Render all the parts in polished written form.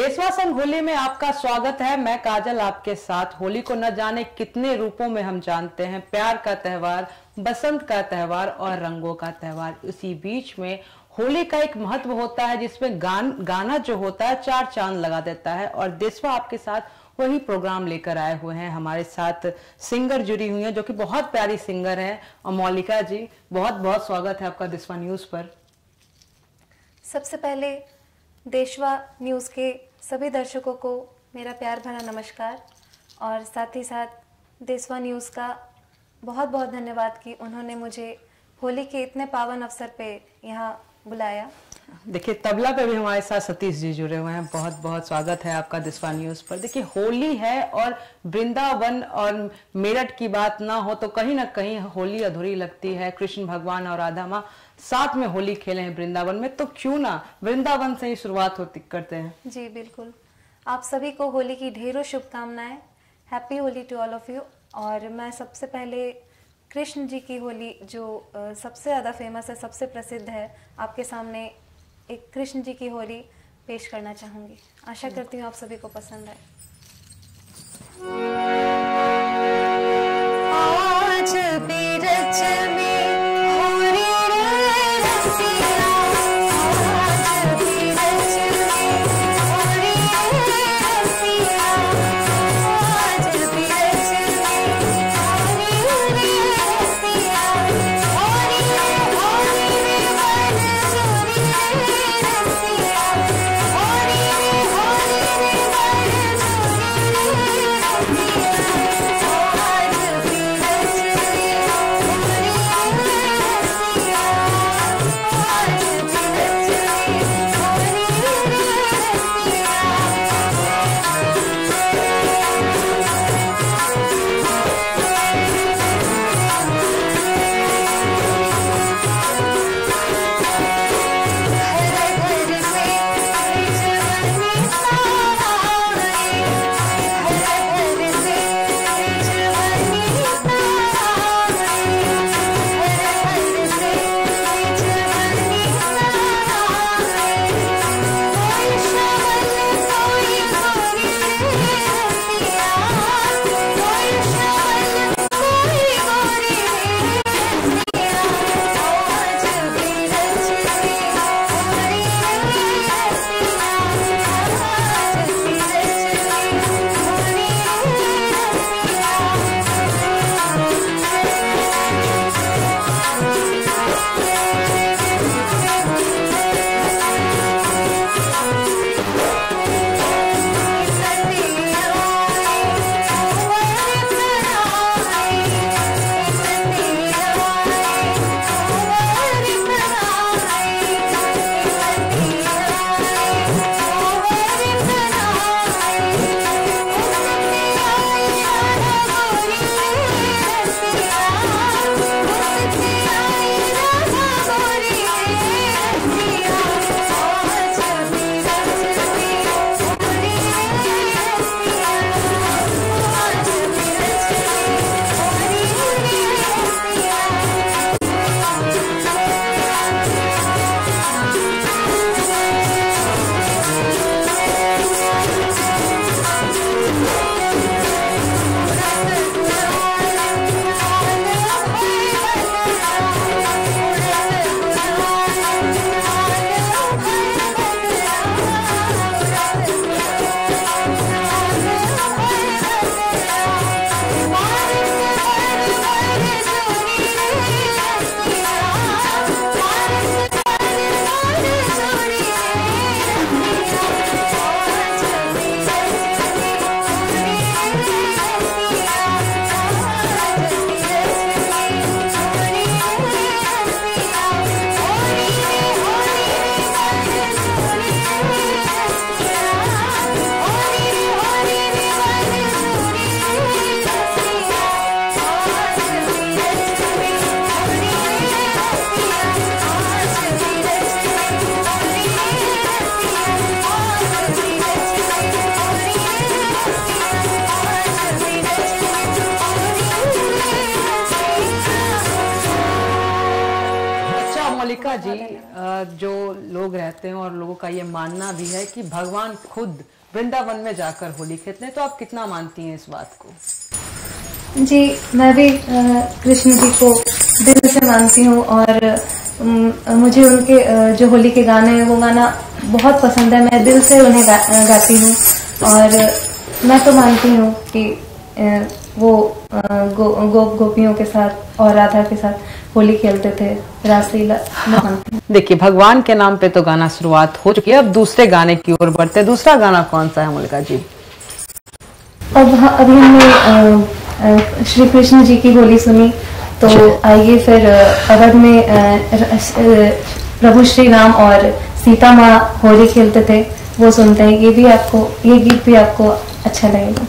देशवा संग होली में आपका स्वागत है। मैं काजल आपके साथ। होली को न जाने कितने रूपों में हम जानते हैं। प्यार का त्योहार, बसंत का त्योहार और रंगों का त्योहार। इसी बीच में होली का एक महत्व होता है जिसमें गाना जो होता है चार चांद लगा देता है। और देशवा आपके साथ वही प्रोग्राम लेकर आए हुए हैं। हमारे साथ सिंगर जुड़ी हुई हैं जो कि बहुत प्यारी सिंगर हैं। और मौलिका जी, बहुत बहुत स्वागत है आपका देशवा न्यूज पर। सबसे पहले देशवा न्यूज़ के सभी दर्शकों को मेरा प्यार भरा नमस्कार और साथ ही साथ देशवा न्यूज़ का बहुत बहुत धन्यवाद कि उन्होंने मुझे होली के इतने पावन अवसर पे यहाँ बुलाया। देखिए, तबला पे भी हमारे साथ सतीश जी जुड़े हुए हैं। बहुत बहुत स्वागत है आपका देशवा न्यूज पर। देखिए, होली है और वृंदावन और मेरठ की बात ना हो तो कहीं ना कहीं होली अधूरी लगती है। कृष्ण भगवान और राधा माँ साथ में होली खेले हैं वृंदावन में, तो क्यों ना वृंदावन से ही शुरुआत करते हैं। जी बिल्कुल। आप सभी को होली की ढेरों शुभकामनाएं। Happy Holi to all of you. और मैं सबसे पहले कृष्ण जी की होली जो सबसे ज़्यादा फेमस है, सबसे प्रसिद्ध है, आपके सामने एक कृष्ण जी की होली पेश करना चाहूँगी। आशा करती हूँ आप सभी को पसंद आए। आज बीरज में होली रे रसिया, आज बीरज में होली रे रसिया, आज बीरज में होली रे रसिया, होली रे वन जोरी रे रसिया, होली रे वन जोरी रे रसिया। होलिका जी, जो लोग रहते हैं और लोगों का ये मानना भी है कि भगवान खुद वृंदावन में जाकर होली खेलते हैं, तो आप कितना मानती हैं इस बात को? जी, मैं भी कृष्ण जी को दिल से मानती हूँ और मुझे उनके जो होली के गाने हैं वो गाना बहुत पसंद है। मैं दिल से उन्हें गाती हूँ और मैं तो मानती हूँ कि वो गोपियों के साथ और राधा के साथ होली खेलते थे, रासलीला। देखिए, भगवान के नाम पे तो गाना शुरुआत हो चुकी है, अब दूसरे गाने की ओर बढ़ते हैं। दूसरा गाना कौन सा है होलिका जी? अभी हमने श्री कृष्ण जी की होली सुनी, तो आइए फिर अवध में प्रभु श्री राम और सीता माँ होली खेलते थे, वो सुनते हैं। ये गीत भी आपको अच्छा लगेगा।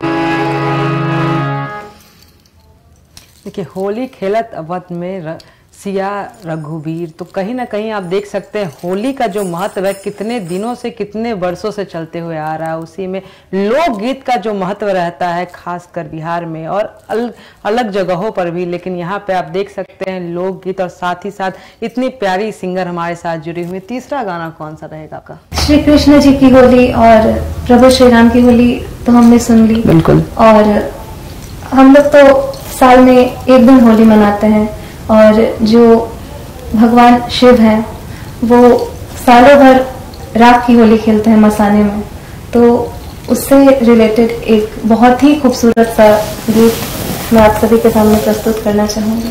देखिए, होली खेलत अवध में सिया, रघुवीर, तो कहीं ना कहीं आप देख सकते हैं होली का जो महत्व है कितने दिनों से, कितने वर्षों से चलते हुए आ रहा है। उसी में लोकगीत का जो महत्व रहता है खासकर बिहार में और अलग जगहों पर भी, लेकिन यहाँ पे आप देख सकते हैं लोकगीत और साथ ही साथ इतनी प्यारी सिंगर हमारे साथ जुड़ी हुई। तीसरा गाना कौन सा रहेगा आपका? श्री कृष्ण जी की होली और प्रभु श्री राम की होली तो हमने सुन ली, बिल्कुल। और हम लोग तो साल में एक दिन होली मनाते हैं, और जो भगवान शिव हैं वो सालों भर राख की होली खेलते हैं मसाने में। तो उससे रिलेटेड एक बहुत ही खूबसूरत सा गीत मैं आप सभी के सामने प्रस्तुत करना चाहूंगी।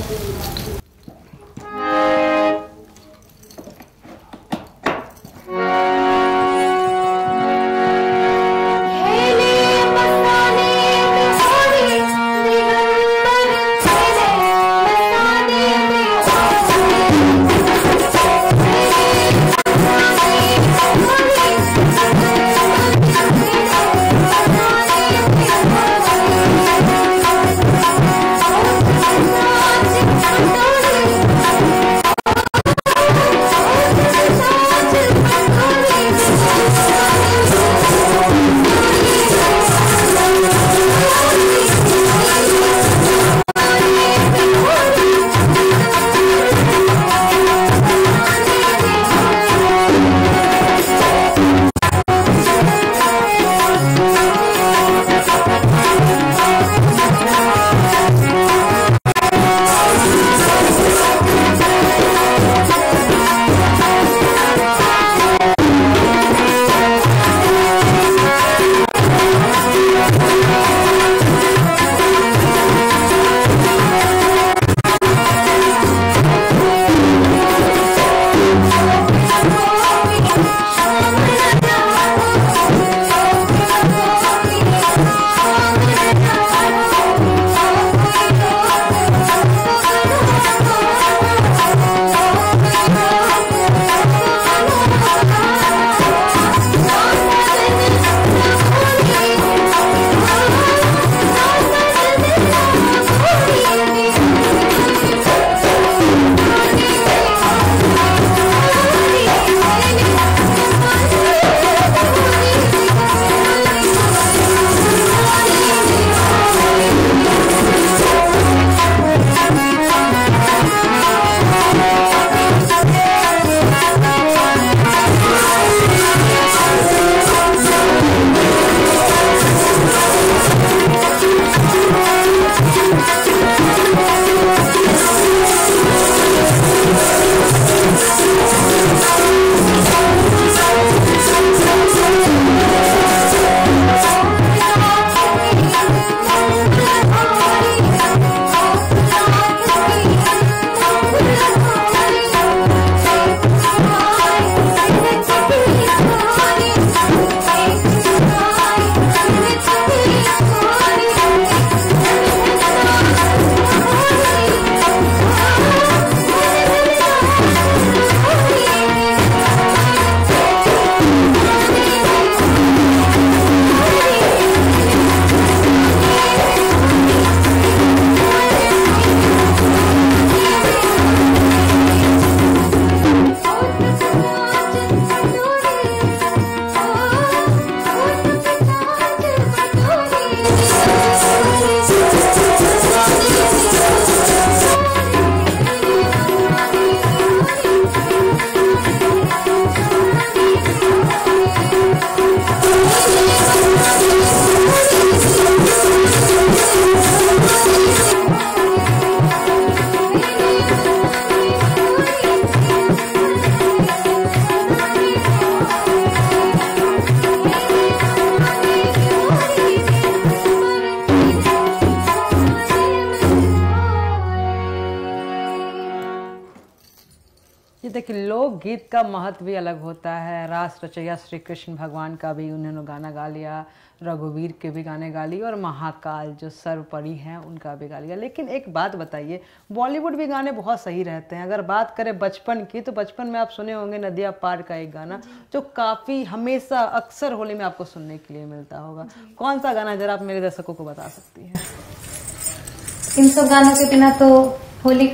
ये देखिए लोकगीत का महत्व भी अलग होता है। रास रचैया श्री कृष्ण भगवान का भी उन्होंने गाना गा लिया, रघुवीर के भी गाने गा लिए और महाकाल जो सर्वपरि हैं उनका भी गा लिया। लेकिन एक बात बताइए, बॉलीवुड भी गाने बहुत सही रहते हैं। अगर बात करें बचपन की तो बचपन में आप सुने होंगे नदिया पार का एक गाना जो काफ़ी हमेशा अक्सर होली में आपको सुनने के लिए मिलता होगा। कौन सा गाना जरा आप मेरे दर्शकों को बता सकती हैं? इन सब गानों के बिना तो होली का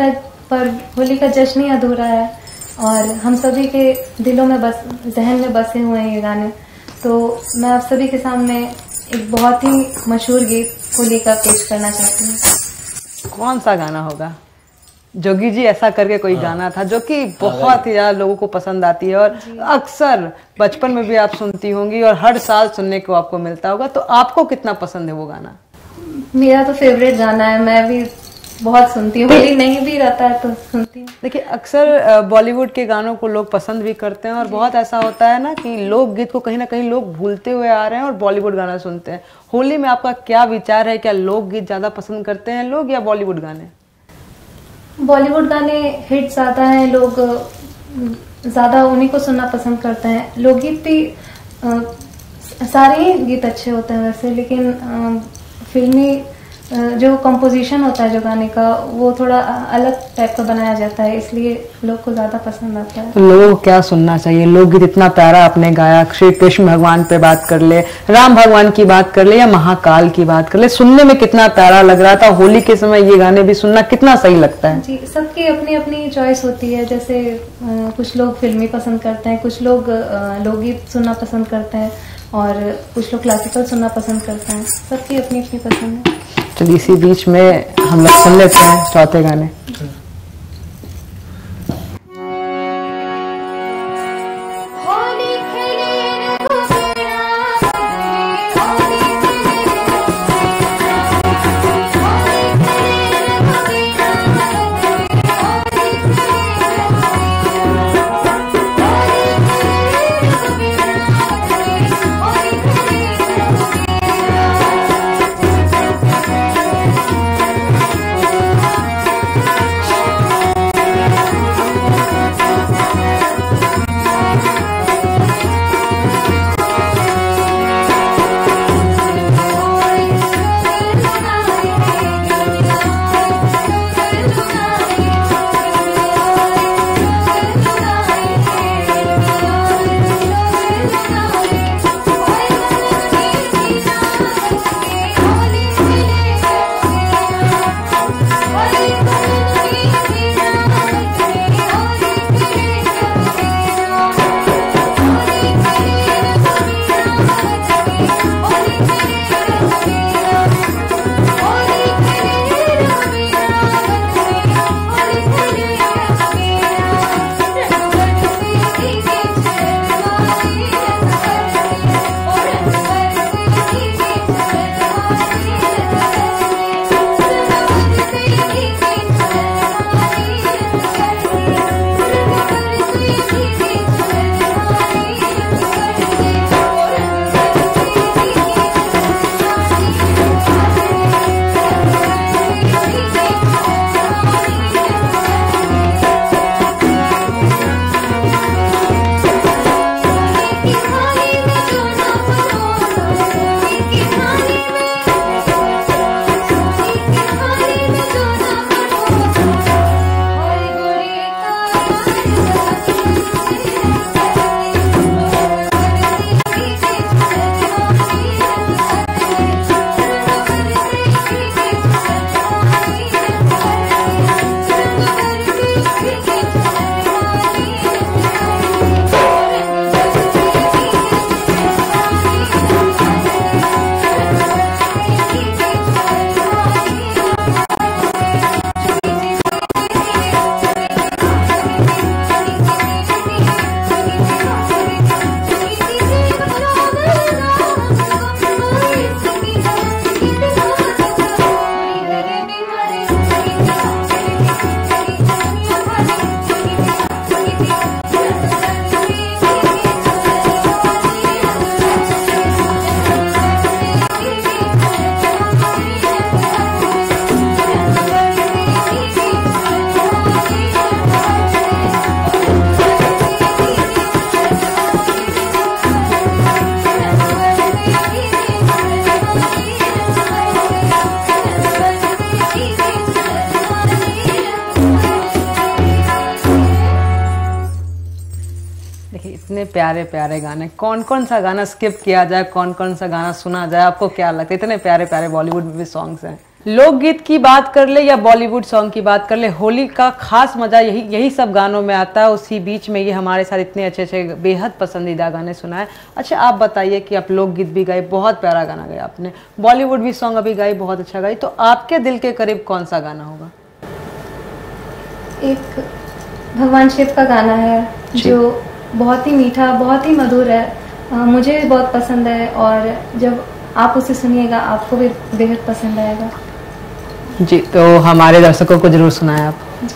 पर होली का जश्न ही अधूरा है और हम सभी के दिलों में जहन में बसे हुए हैं ये गाने। तो मैं आप सभी के सामने एक बहुत ही मशहूर गीत होली का पेश करना चाहती हूँ। कौन सा गाना होगा? जोगी जी ऐसा करके कोई गाना था जो कि बहुत ही ज्यादा लोगों को पसंद आती है और अक्सर बचपन में भी आप सुनती होंगी और हर साल सुनने को आपको मिलता होगा। तो आपको कितना पसंद है वो गाना? मेरा तो फेवरेट गाना है, मैं भी बहुत सुनती हूँ, होली नहीं भी रहता है तो सुनती हूँ। देखिए अक्सर बॉलीवुड के गानों को लोग पसंद भी करते हैं और बहुत ऐसा होता है ना कि लोकगीत को कहीं ना कहीं लोग भूलते हुए आ रहे हैं और बॉलीवुड गाना सुनते हैं। होली में आपका क्या विचार है? क्या लोकगीत ज्यादा पसंद करते हैं लोग या बॉलीवुड गाने? बॉलीवुड गाने हिट ज्यादा है, लोग ज्यादा उन्हीं को सुनना पसंद करते हैं। लोकगीत भी सारे ही गीत अच्छे होते हैं वैसे, लेकिन फिल्मी जो कंपोजिशन होता है जो गाने का वो थोड़ा अलग टाइप का बनाया जाता है, इसलिए लोग को ज्यादा पसंद आता है। तो लोगों को क्या सुनना चाहिए? लोकगीत इतना प्यारा आपने गाया, श्री कृष्ण भगवान पे बात कर ले, राम भगवान की बात कर ले या महाकाल की बात कर ले, सुनने में कितना प्यारा लग रहा था। होली के समय ये गाने भी सुनना कितना सही लगता है। जी, सबकी अपनी अपनी चॉइस होती है। जैसे कुछ लोग फिल्मी पसंद करते हैं, कुछ लोग लोकगीत सुनना पसंद करते हैं और कुछ लोग क्लासिकल सुनना पसंद करते हैं। सबकी अपनी अपनी पसंद है। चलिए इसी बीच में हम लोग सुन लेते हैं चौथे गाने। इतने प्यारे प्यारे गाने, कौन कौन सा गाना स्किप किया जाए, कौन कौन सा गाना सुना जाए, आपको क्या लगता है? इतने प्यारे प्यारे बॉलीवुड में भी सॉन्ग्स हैं। लोकगीत की बात कर ले या बॉलीवुड सॉन्ग की बात कर ले, होली का खास मजा यही सब गानों में आता है। उसी बीच में ये हमारे साथ इतने अच्छे अच्छे बेहद पसंदीदा गाने सुनाए। अच्छा आप बताइए कि आप लोकगीत भी गाए, बहुत प्यारा गाना गाया आपने, बॉलीवुड भी सॉन्ग अभी गाई, बहुत अच्छा गाई, तो आपके दिल के करीब कौन सा गाना होगा? एक भगवान शिव का गाना है जो बहुत ही मीठा, बहुत ही मधुर है, मुझे भी बहुत पसंद है और जब आप उसे सुनिएगा आपको भी बेहद पसंद आएगा। जी, तो हमारे दर्शकों को जरूर सुनाएं आप। जी।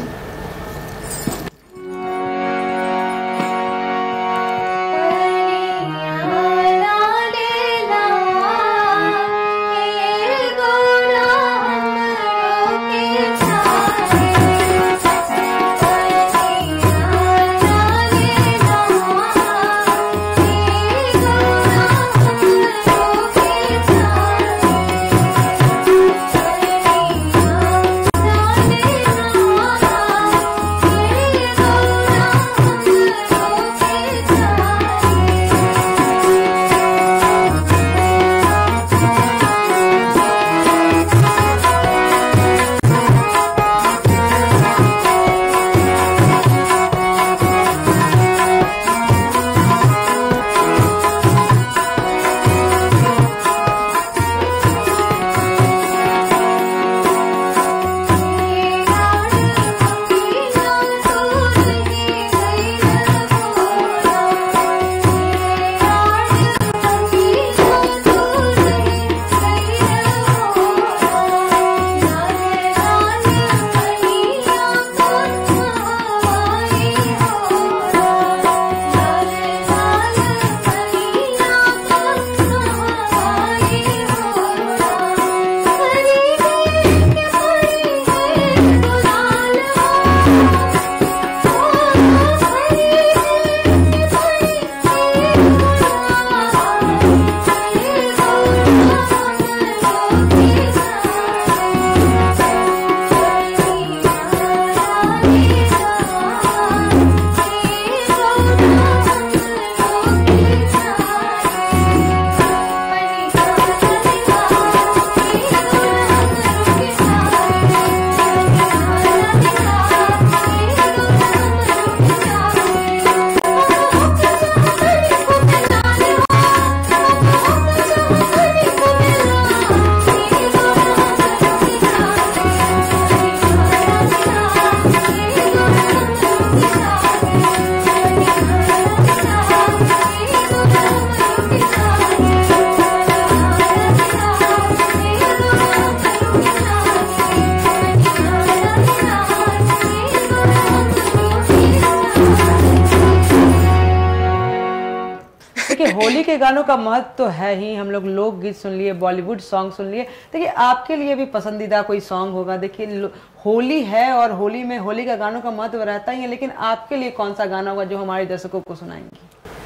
देखिए होली के गानों का महत्व तो है ही, हम लोग लोकगीत सुन लिए, बॉलीवुड सॉन्ग सुन लिए। देखिए आपके लिए भी पसंदीदा कोई सॉन्ग होगा। देखिए होली है और होली में होली का गानों का महत्व रहता ही है, लेकिन आपके लिए कौन सा गाना होगा जो हमारे दर्शकों को सुनाएंगे?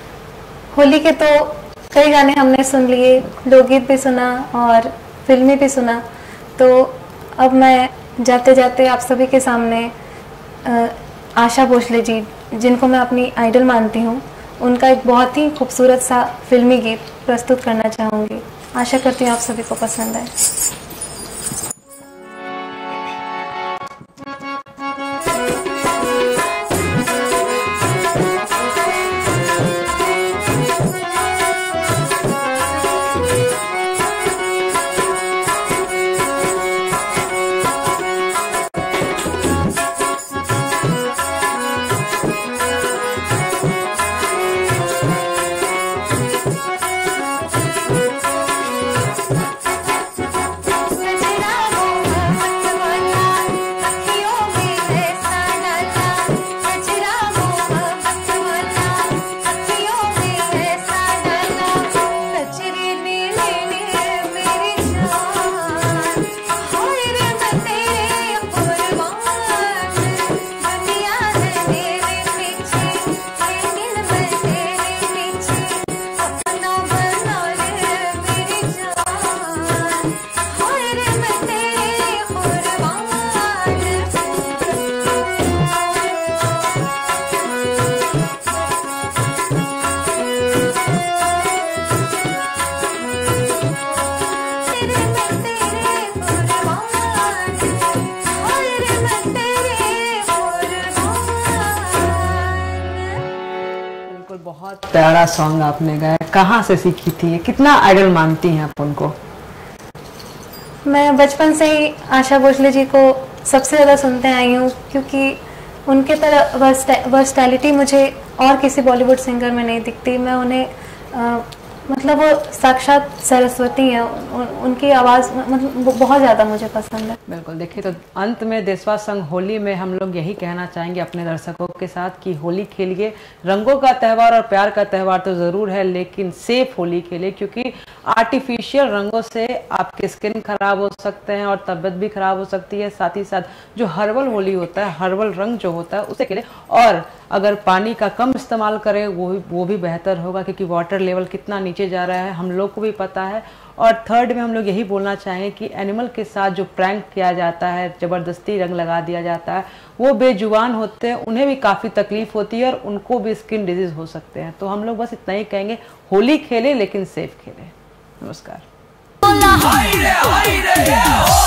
होली के तो कई गाने हमने सुन लिए, लोकगीत भी सुना और फिल्मी भी सुना, तो अब मैं जाते जाते आप सभी के सामने आशा भोसले जी, जिनको मैं अपनी आइडल मानती हूँ, उनका एक बहुत ही खूबसूरत सा फिल्मी गीत प्रस्तुत करना चाहूँगी। आशा करती हूँ आप सभी को पसंद आए। प्यारा सॉन्ग आपने गाया, कहाँ से सीखी थी, कितना आइडल मानती हैं आप उनको? मैं बचपन से ही आशा भोसले जी को सबसे ज़्यादा सुनते आई हूँ, क्योंकि उनके तरह वर्सटैलिटी मुझे और किसी बॉलीवुड सिंगर में नहीं दिखती। मैं उन्हें मतलब वो साक्षात सरस्वती हैं, उनकी आवाज़ मतलब बहुत ज़्यादा मुझे पसंद है। बिल्कुल, देखिए तो अंत में देशवासी संघ होली में हम लोग यही कहना चाहेंगे अपने दर्शकों के साथ कि होली खेलिए, रंगों का त्यौहार और प्यार का त्यौहार तो ज़रूर है, लेकिन सेफ होली खेलिए, क्योंकि आर्टिफिशियल रंगों से आपके स्किन खराब हो सकते हैं और तबीयत भी खराब हो सकती है। साथ ही साथ जो हर्बल होली होता है, हर्बल रंग जो होता है उसे खेलें, और अगर पानी का कम इस्तेमाल करें वो भी बेहतर होगा, क्योंकि वाटर लेवल कितना नीचे जा रहा है हम लोग को भी पता है। और थर्ड में हम लोग यही बोलना चाहेंगे कि एनिमल के साथ जो प्रैंक किया जाता है, ज़बरदस्ती रंग लगा दिया जाता है, वो बेजुबान होते हैं, उन्हें भी काफ़ी तकलीफ होती है और उनको भी स्किन डिजीज हो सकते हैं। तो हम लोग बस इतना ही कहेंगे, होली खेलें लेकिन सेफ खेलें। नमस्कार।